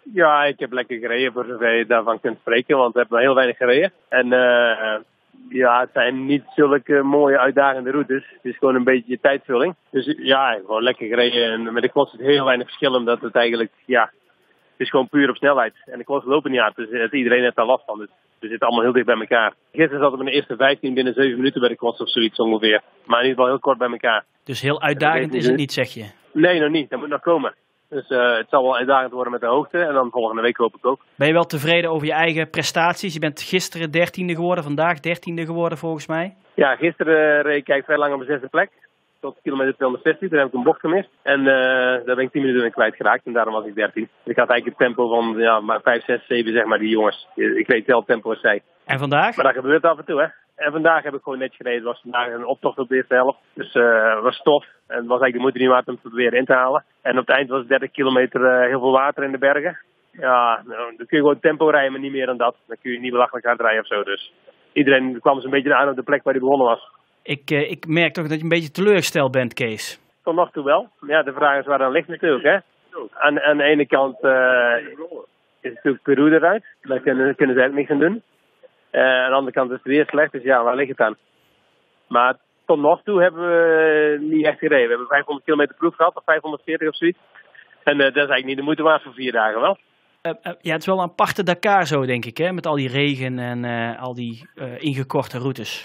Ja, ik heb lekker gereden voor zover je daarvan kunt spreken, want we hebben heel weinig gereden. En ja, het zijn niet zulke mooie uitdagende routes. Het is gewoon een beetje tijdvulling. Dus ja, gewoon lekker gereden. En met de cross is heel weinig verschil, omdat het eigenlijk, ja, het is gewoon puur op snelheid. En de cross lopen niet hard, dus iedereen heeft daar last van. Dus we zitten allemaal heel dicht bij elkaar. Gisteren zaten we in de eerste 15 binnen 7 minuten bij de cross of zoiets ongeveer. Maar in ieder geval heel kort bij elkaar. Dus heel uitdagend is het niet, zeg je? Nee, nog niet. Dat moet nog komen. Dus het zal wel uitdagend worden met de hoogte. En dan volgende week hoop ik ook. Ben je wel tevreden over je eigen prestaties? Je bent gisteren 13e geworden, vandaag 13e geworden volgens mij. Ja, gisteren reed ik vrij lang op de 6e plek. Tot kilometer 250, daar heb ik een bocht gemist. En daar ben ik 10 minuten in kwijtgeraakt. En daarom was ik 13. Ik had eigenlijk het tempo van maar 5, 6, 7 zeg maar, die jongens. Ik weet wel het tempo als zij. En vandaag? Maar dat gebeurt af en toe, hè. En vandaag heb ik gewoon netjes gereden. Het was vandaag een optocht op de eerste helft. Dus het was tof. En het was eigenlijk de moeite niet waard om te proberen in te halen. En op het eind was het 30 kilometer heel veel water in de bergen. Ja, nou, dan kun je gewoon tempo rijden, maar niet meer dan dat. Dan kun je niet belachelijk hard rijden of zo. Dus iedereen kwam zo'n beetje aan op de plek waar hij begonnen was. Ik merk toch dat je een beetje teleurgesteld bent, Kees. Tot nog toe wel. Ja, de vraag is waar dan ligt natuurlijk, hè. Aan de ene kant is natuurlijk Peru eruit. Daar kunnen ze eigenlijk niks aan doen. Aan de andere kant is het weer slecht, dus ja, waar ligt het aan? Maar tot nog toe hebben we niet echt gereden. We hebben 500 kilometer proef gehad, of 540 of zoiets. En dat is eigenlijk niet de moeite waard voor 4 dagen wel. Ja, het is wel een aparte Dakar zo, denk ik, hè? Met al die regen en al die ingekorte routes.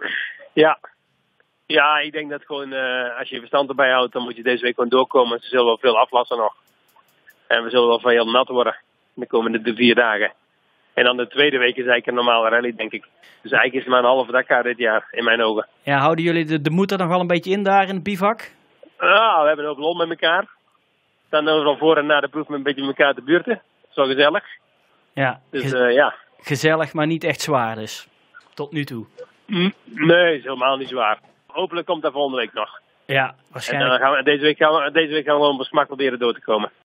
Ja, ik denk dat gewoon, als je je verstand erbij houdt, dan moet je deze week gewoon doorkomen. Ze zullen wel veel aflassen nog. En we zullen wel van heel nat worden de komende 4 dagen. En dan de tweede week is eigenlijk een normale rally, denk ik. Dus eigenlijk is het maar een halve Dakar dit jaar, in mijn ogen. Ja, houden jullie de moed er nog wel een beetje in daar in het bivak? Nou, we hebben een hoop lol met elkaar. We staan overal voor en na de proef met een beetje met elkaar te buurten. Zo gezellig. Ja, dus ja. Gezellig, maar niet echt zwaar dus. Tot nu toe. Nee, is helemaal niet zwaar. Hopelijk komt dat volgende week nog. Ja, waarschijnlijk. En deze week gaan we gewoon op smak proberen door te komen.